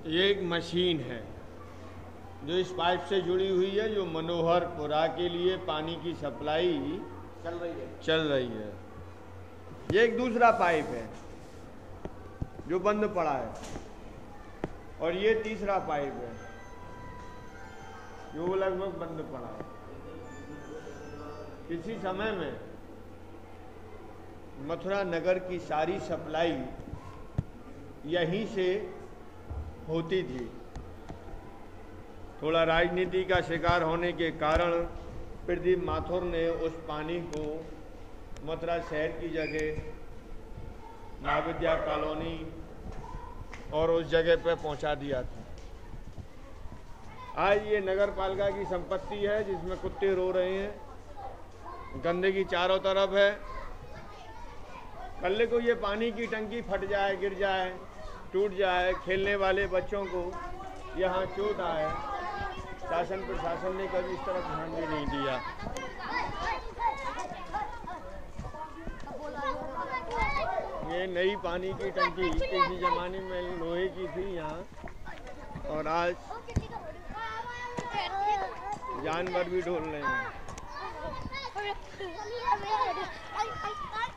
ये एक मशीन है जो इस पाइप से जुड़ी हुई है, जो मनोहरपुरा के लिए पानी की सप्लाई चल रही है। ये एक दूसरा पाइप है जो बंद पड़ा है, और ये तीसरा पाइप है जो लगभग बंद पड़ा है। किसी समय में मथुरा नगर की सारी सप्लाई यहीं से होती थी। थोड़ा राजनीति का शिकार होने के कारण प्रदीप माथुर ने उस पानी को मथुरा शहर की जगह महाविद्या कॉलोनी और उस जगह पर पहुंचा दिया था। आज ये नगर पालिका की संपत्ति है जिसमें कुत्ते रो रहे हैं, गंदगी चारों तरफ है। कल को ये पानी की टंकी फट जाए, गिर जाए, टूट जाए, खेलने वाले बच्चों को यहाँ चोट आए, शासन प्रशासन ने कभी इस तरफ ध्यान भी नहीं दिया। ये नई पानी की टंकी किसी जमाने में लोहे की थी यहाँ, और आज जानवर भी ढोल रहे हैं।